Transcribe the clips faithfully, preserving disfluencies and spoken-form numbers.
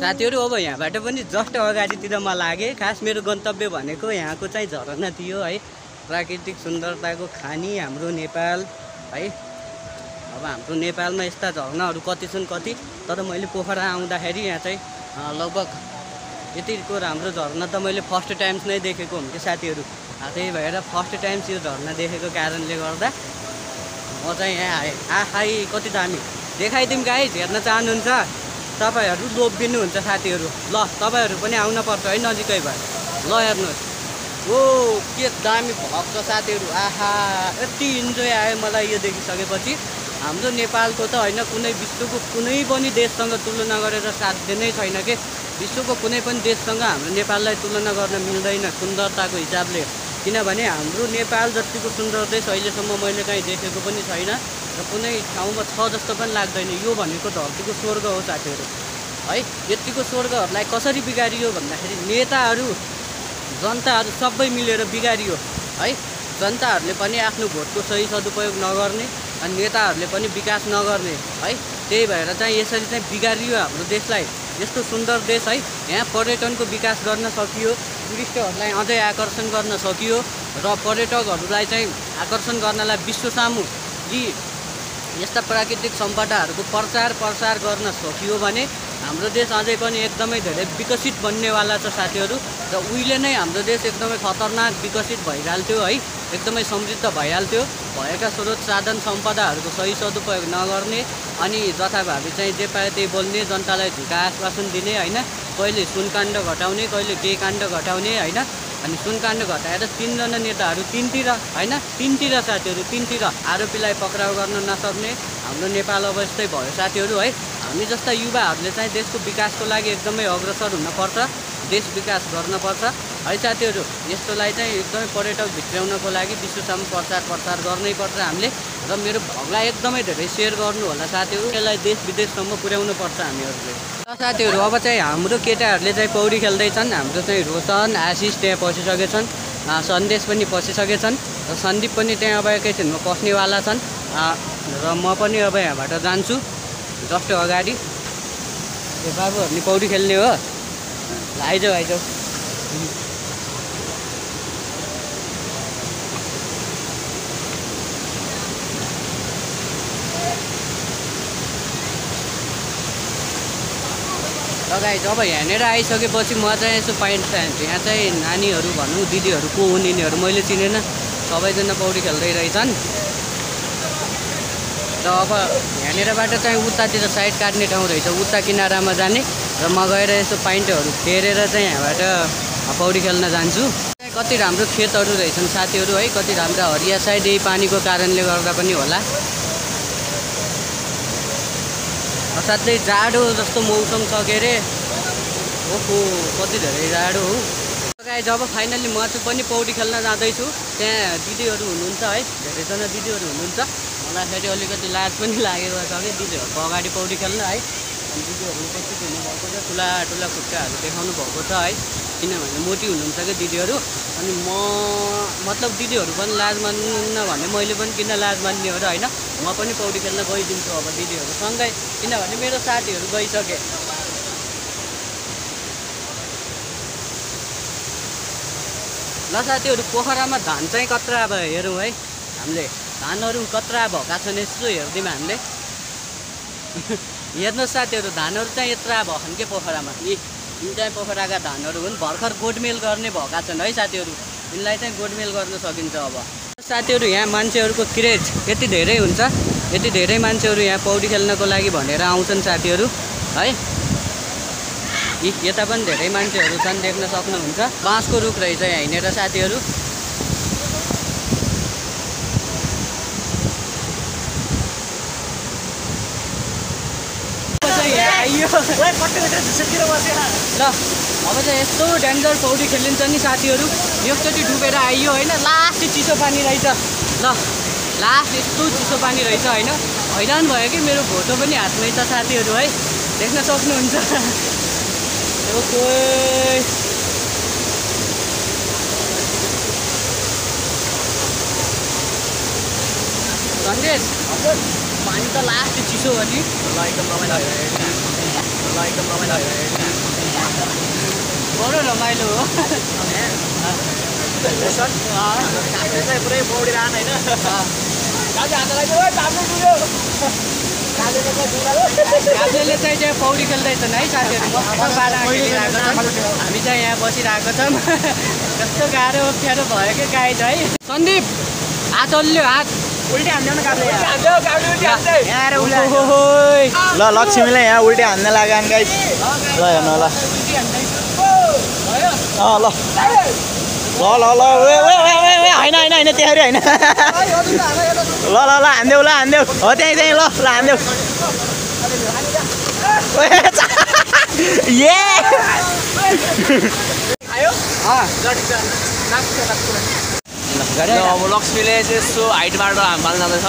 साथीहरू अब यहाँबाट पनि जस्ट अगाडितिर म लागेँ। खास मेरो गन्तव्य भनेको यहाँको चाहिँ झरना थियो है, प्राकृतिक सुन्दरताको खानी हाम्रो नेपाल है। अब हाम्रो नेपालमा यस्ता झरनाहरू कति छन् कति, तर मैले पोखरा आउँदाखेरि यहाँ चाहिँ लगभग यतिको राम्रो झरना त मैले फर्स्ट टाइम्स नै देखेको हुन्थ्यो साथीहरू। त्यही भएर फर्स्ट टाइम्स यो झरना देखेको कारणले गर्दा म चाहिँ यहाँ आएँ। आहाई कति दामी देखाइदिउँ गाइज, हेर्न चाहनुहुन्छ तपाईँहरू लोभिनुहुन्छ साथीहरू। ल तपाईँहरू पनि आउन पर्छ है नजिकै भए। ल हेर्नुहोस्, ओ के दामी भएको छ साथीहरू। आहा यति इन्जोय आयो मलाई यो देखिसकेपछि। हाम्रो नेपालको त होइन, कुनै विश्वको कुनै पनि देशसँग तुलना गरेर साध्य नै छैन के। विश्वको कुनै पनि देशसँग हाम्रो नेपाललाई तुलना गर्न मिल्दैन सुन्दरताको हिसाबले, किनभने हाम्रो नेपाल जतिको सुन्दर देश अहिलेसम्म मैले कहीँ देखेको पनि छैन र कुनै ठाउँमा छ जस्तो पनि लाग्दैन। यो भनेको धरतीको स्वर्ग हो साथीहरू है। यतिको स्वर्गहरूलाई कसरी बिगारियो भन्दाखेरि नेताहरू जनताहरू सबै मिलेर बिगारियो है। जनताहरूले पनि आफ्नो भोटको सही सदुपयोग नगर्ने अनि नेताहरूले पनि विकास नगर्ने है। त्यही भएर चाहिँ यसरी चाहिँ बिगारियो हाम्रो देशलाई। यस्तो सुन्दर देश है, यहाँ पर्यटनको विकास गर्न सकियो, टुरिस्टहरूलाई अझै आकर्षण गर्न सकियो र पर्यटकहरूलाई चाहिँ आकर्षण गर्नलाई विश्व सामु यी यस्ता प्राकृतिक सम्पदाहरूको प्रचार प्रसार गर्न सकियो भने हाम्रो देश अझै पनि एकदमै धेरै विकसित बन्नेवाला छ साथीहरू। र उहिले नै हाम्रो देश एकदमै खतरनाक विकसित भइहाल्थ्यो है, एकदमै समृद्ध भइहाल्थ्यो। भएका स्रोत साधन सम्पदाहरूको सही सदुपयोग नगर्ने अनि जथाभावी चाहिँ जे पाए त्यही बोल्ने, जनतालाई झुका आश्वासन दिने होइन, कहिले सुनकाण्ड घटाउने कहिले के काण्ड घटाउने होइन। अनि सुनकाण्ड घटाएर तिनजना नेताहरू तिनतिर होइन, तिनतिर साथीहरू तिनतिर आरोपीलाई पक्राउ गर्न नसक्ने हाम्रो नेपाल अब यस्तै भयो साथीहरू है। हामी जस्ता युवाहरूले चाहिँ देशको विकासको लागि एकदमै अग्रसर हुनपर्छ, देश विकास गर्नपर्छ है साथीहरू। यस्तोलाई चाहिँ एकदमै पर्यटक भित्राउनको लागि विश्वसम्म प्रचार प्रसार गर्नै पर्छ हामीले। र मेरो भगलाई एकदमै धेरै सेयर गर्नु होला साथीहरू, यसलाई देश विदेशसम्म पुर्याउनु पर्छ हामीहरूले। र साथीहरू अब चाहिँ हाम्रो केटाहरूले चाहिँ पौडी खेल्दैछन्। हाम्रो चाहिँ रोशन आशिष त्यहाँ पसिसकेछन्, सन्देश पनि पसिसकेछन् र सन्दीप पनि त्यहाँ अब एकैछिनमा पस्नेवाला छन्। र म पनि अब यहाँबाट जान्छु जस्ट अगाडि। ए बाबुहरू नि पौडी खेल्ने हो, आइजाऊ आइजाऊ। गाइस अब यहाँनिर आइसकेपछि म चाहिँ यसो पाइन्ट चाहन्छु। यहाँ चाहिँ नानीहरू भनौँ दिदीहरू को हुन् यिनीहरू मैले चिनेन, सबैजना पौडी खेल्दै रहेछन्। र अब यहाँनिरबाट चाहिँ उतातिर साइड काट्ने ठाउँ रहेछ, उता किनारामा जाने र म गएर यसो पाइन्टहरू फेरेर चाहिँ यहाँबाट पौडी खेल्न जान्छु। कति राम्रो खेतहरू रहेछन् साथीहरू है, कति राम्रो हरिया। सायद यही पानीको कारणले गर्दा पनि होला। साथै जाडो जस्तो मौसम छ के अरे, ओहो कति धेरै जाडो हो गाइस। अब फाइनल्ली म चाहिँ पनि पौडी खेल्न जाँदैछु। त्यहाँ दिदीहरू हुनुहुन्छ है, धेरैजना दिदीहरू हुनुहुन्छ। मलाई फेरि अलिकति लाज पनि लागेको छ कि दिदीहरूको अगाडि पौडी खेल्न है। अनि दिदीहरू उपस्थित हुनुभएको छ, ठुला ठुला खुट्टाहरू देखाउनु भएको छ है, किनभने मोटी हुनुहुन्छ कि दिदीहरू। अनि म मतलब दिदीहरू पनि लाज मान्नुहुन्न भने मैले पनि किन लाज मान्ने हो र होइन। म पनि पौडी खेल्न गइदिन्छु अब दिदीहरूसँगै, किनभने मेरो साथीहरू गइसके। ल साथीहरू पोखरामा धान चाहिँ कत्रा अब हेरौँ है हामीले। धानहरू कत्रा भएका छन् यसो हेरिदिउँ हामीले। हेर्नुहोस् साथीहरू, धानहरू चाहिँ यत्रा भएछन् के पोखरामा। यी यिनी चाहिँ पोखराका धानहरू हुन्, भर्खर गोडमेल गर्ने भएका छन् है साथीहरू। यिनलाई चाहिँ गोडमेल गर्न सकिन्छ अब साथीहरू। यहाँ मान्छेहरूको क्रेज यति धेरै हुन्छ, यति धेरै मान्छेहरू यहाँ पौडी खेल्नको लागि भनेर आउँछन् साथीहरू है। यी यता पनि धेरै मान्छेहरू छन्, देख्न सक्नुहुन्छ। बाँसको रुख रहेछ यहाँनिर साथीहरू। आइयो ल अब चाहिँ यस्तो डेन्जर पौडी खेलिन्छ नि साथीहरू। एकचोटि डुबेर आइयो होइन, लास्ट चिसो पानी रहेछ। ल लास्ट यस्तो चिसो पानी रहेछ होइन। हैरान भयो कि मेरो फोटो पनि हातमै छ साथीहरू है, देख्न सक्नुहुन्छ। ओके सन्देश पानी त लास्ट चिसो हो नि। ल एकदम रमाइलो एकदम रमाइलो बडो रमाइलो हो चाहिँ पुरै पौडिरहनु होइन काजले चाहिँ त्यहाँ पौडी खेल्दैछन् है साथीहरू मस्त बाटो खेलिरहेको छन् हामी चाहिँ यहाँ बसिरहेको छौँ कस्तो गाह्रो अप्ठ्यारो भयो क्या गाई चाहिँ है सन्दीप हात हल्ल्यो हात उल्टी हान्दै ल लक्ष्मीले यहाँ उल्टी हान्ने लाग्यो गाइस ल हेर्नु ल अँ ल ल ल ल होइन होइन होइन त्यहाँनिर होइन ल ल ल हान्देऊ ल हान्देऊ हो त्यहीँ त्यहीँ ल ल हान्देऊ ए अब लक्ष्मीले चाहिँ यसो हाइटबाट हामी पाल्न जाँदैछ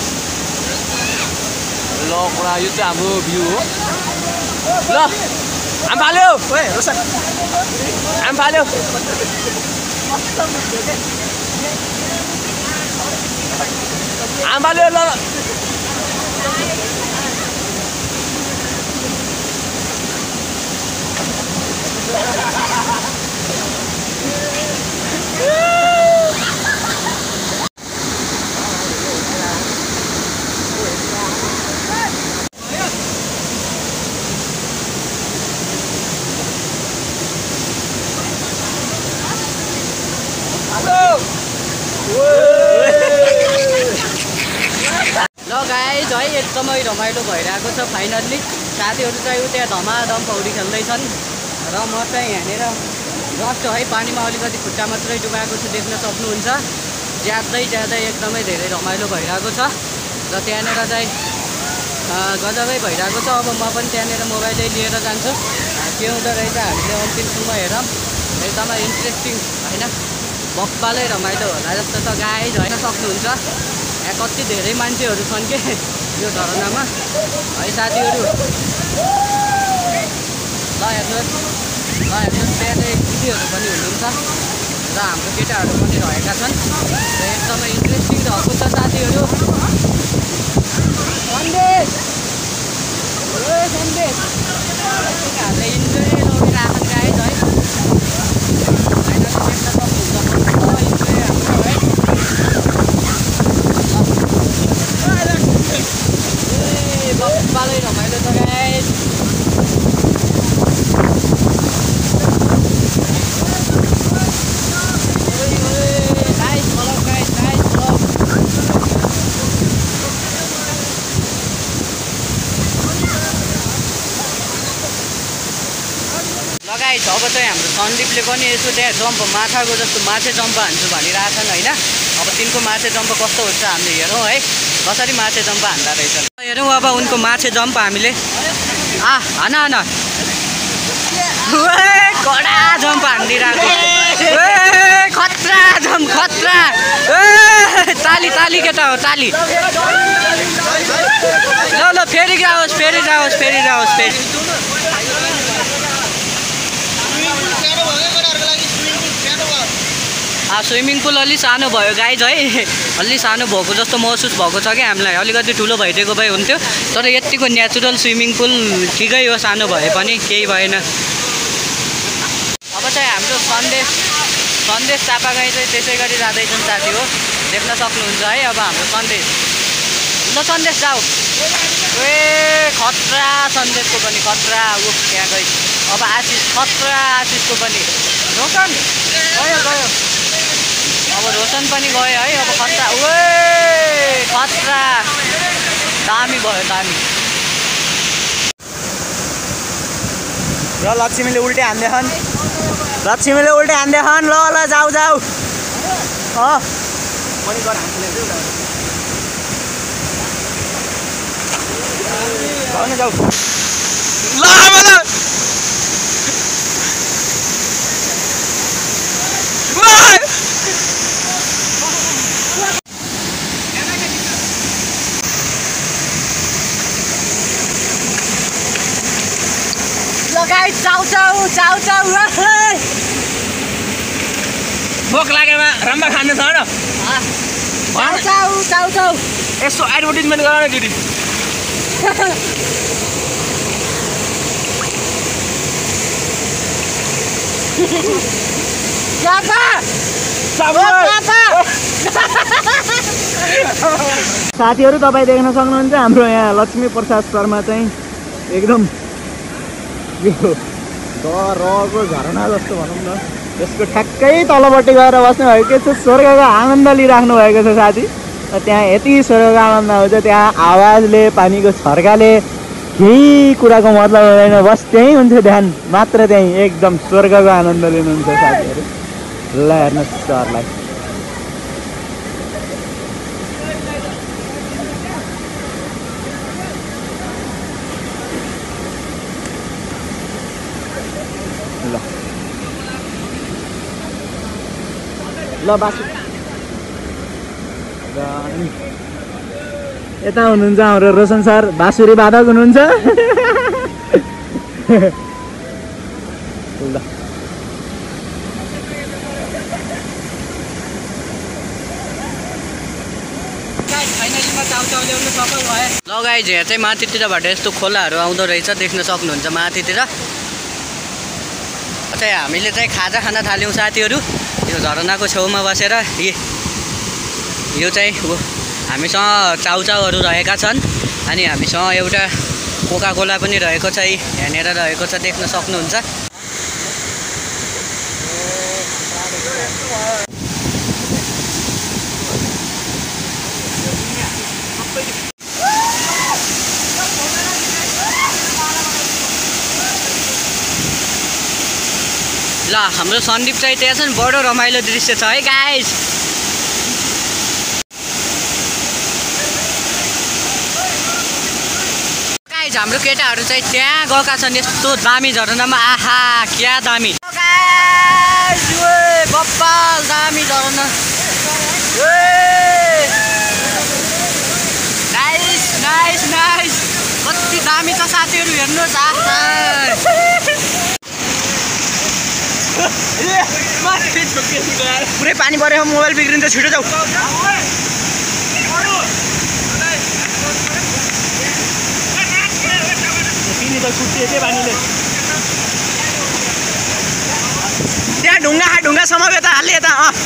ल कुरा यो चाहिँ हाम्रो भ्यू हो ल हामी फाल्यो हामी फाल्यो हामी फाल्यो ल ल गाइज है एकदमै रमाइलो भइरहेको छ फाइनल्ली साथीहरू चाहिँ उ त्यहाँ धमाधम पौडी खेल्दैछन् र म चाहिँ यहाँनिर जस्ट है पानीमा अलिकति खुट्टा मात्रै डुबाएको छु देख्न सक्नुहुन्छ ज्यादै ज्यादै एकदमै धेरै रमाइलो भइरहेको छ र त्यहाँनिर चाहिँ गजबै भइरहेको छ अब म पनि त्यहाँनिर मोबाइलै लिएर जान्छु के हुँदो रहेछ हामीले अन्तिमसम्म हेरौँ एकदमै इन्ट्रेस्टिङ होइन बप्पालै रमाइलो होला जस्तो त गाइज होइन सक्नुहुन्छ यहाँ कति धेरै मान्छेहरू छन् के यो झरनामा है साथीहरू ल हेर्नुहोस् ल हेर्नुहोस् त्यहाँ चाहिँ दिदीहरू पनि हुनुहुन्छ र हाम्रो केटाहरू पनि रहेका छन् र एकदमै इन्ट्रेस्टिङ रहेको छ साथीहरू सन्देश सन्देश हामीले इन्जोय गरिरहेको गाइज है बप्पालै रमाइलो छ guys nice follow guys nice follow लगाइ अब चाहिँ हाम्रो सन्दीपले पनि यसो त्यहाँ जम्प माछाको जस्तो माछे जम्प हान्छु भनिरहेछन् होइन अब तिनको माछे जम्प कस्तो हुन्छ हामीले हेरौँ है कसरी माछे जम्प हान्दा रहेछन् हेरौँ अब उनको माछे जम्प हामीले आ हान हान कडा जम्प हानिदिरहेको खतरा जम्प खतरा ताली ताली केटा हो ताली ल ल फेरि जाओस् फेरि जाओस् फेरि जाओस् फेरि स्विमिङ पुल अलि सानो भयो गाइज है अलि सानो भएको जस्तो महसुस भएको छ कि हामीलाई अलिकति ठुलो भइदिएको भए हुन्थ्यो तर यतिको नेचुरल स्विमिङ पुल ठिकै हो सानो भए पनि केही भएन अब चाहिँ हाम्रो सन्देश सन्देश चापागाई चाहिँ त्यसै गरी जाँदैछन् साथी हो देख्न सक्नुहुन्छ है अब हाम्रो सन्देश ल सन्देश जाऊ ए खतरा सन्देशको पनि खतरा ऊ त्यहाँ गई अब आशिष खतरा आशिषको पनि रोशन गयो गयो अब रोशन पनि गयो है अब खतरा ओ खतरा दामी भयो दामी र लक्ष्मीले उल्टे हान्दैछन् लक्ष्मीले उल्टे हान्दैछन् ल ल जाऊ जाऊ अँ पनि गर हान्ने जाऊ ल आमाला गाइस चाउ चाउ चाउ चाउ भोक लागेमा राम्रा खाने छ र चाउ चाउ चाउ चाउ यसो एडभर्टिजमेन्ट गर न दिदी साथीहरू तपाईँ देख्न सक्नुहुन्छ हाम्रो यहाँ लक्ष्मी प्रसाद शर्मा चाहिँ एकदम यो रहको झरना जस्तो भनौँ न यसको ठ्याक्कै तलपट्टि गएर बस्नु भएको छ स्वर्गको आनन्द लिइराख्नु भएको छ साथी त्यहाँ यति स्वर्गको आनन्द आउँछ त्यहाँ आवाजले पानीको छर्काले केही कुराको मतलब हुँदैन बस त्यहीँ हुन्छ ध्यान मात्र त्यहीँ एकदम स्वर्गको आनन्द लिनुहुन्छ साथीहरू ल हेर्नुहोस् सरलाई ल ल बासु यता हुनुहुन्छ हाम्रो रोशन सर बाँसुरी वादक हुनुहुन्छ ल ल गाइज यहाँ चाहिँ माथितिरबाट यस्तो खोलाहरू आउँदो रहेछ देख्न सक्नुहुन्छ माथितिर चाहिँ हामीले चाहिँ खाजा खान थाल्यौँ साथीहरू यो झरनाको छेउमा बसेर यो चाहिँ हामीसँग चाउचाउहरू रहेका छन् अनि हामीसँग एउटा कोका कोला पनि रहेको छ यहाँनिर रहेको छ देख्न सक्नुहुन्छ ल हाम्रो सन्दीप चाहिँ त्यहाँ छ नि बडो रमाइलो दृश्य छ है गाइस गाइस हाम्रो केटाहरू चाहिँ त्यहाँ गएका छन् यस्तो दामी झरनामा आहा क्या दामी गाइस ओए बप्पाल दामी झरना नाइस नाइस नाइस कति दामी छ साथीहरू हेर्नुहोस् आहा पुरै पानी पऱ्यो मोबाइल बिग्रिन्छ छिटो जाऊ पिनी त छुट्टियो के पानीले त्यहाँ ढुङ्गा ढुङ्गा समायो त हाल्ने यता अँ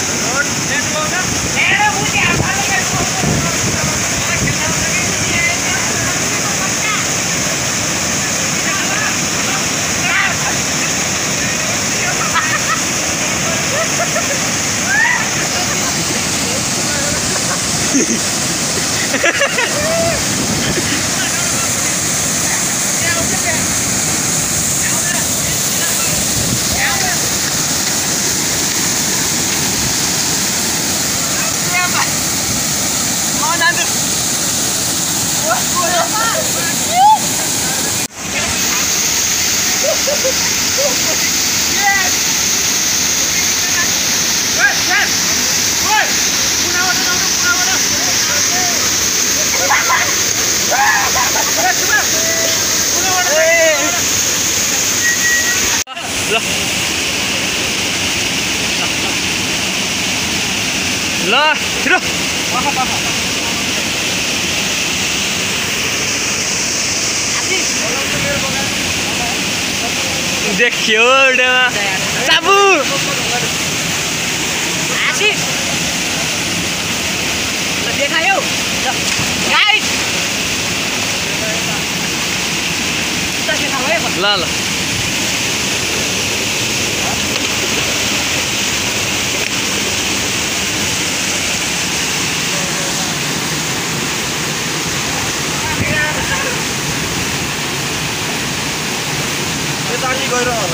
ल छिटो देखियो साबु देखायो ल ल गएर होला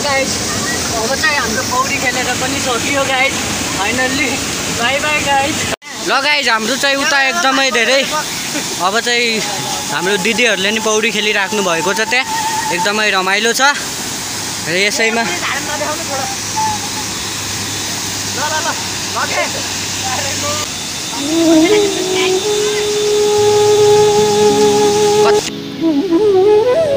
गाइज अब चाहिँ हाम्रो पौडी खेलेर पनि सकियो guys finally bye bye guys ल गाइज हाम्रो चाहिँ उता एकदमै धेरै अब चाहिँ हाम्रो दिदीहरूले नि पौडी खेलिराख्नु भएको छ त्यहाँ एकदमै रमाइलो छ र यसैमा कति